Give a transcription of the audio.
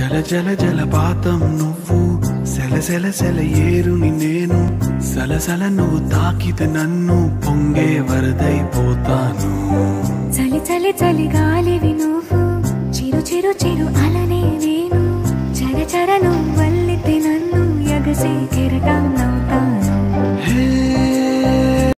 జల జల జలపాతం నువ్వు, సెల సెల సెల ఏరుని నేను, సలసల నువ్వు తాకితే నన్ను పొంగే వరదైపోతాను. చలి చలి చలి గాలివి నువ్వు, చిరు చిరు చిరు అలనే నేను, చర చర నువ్వు వల్లితే నన్ను ఎగసే కెరటం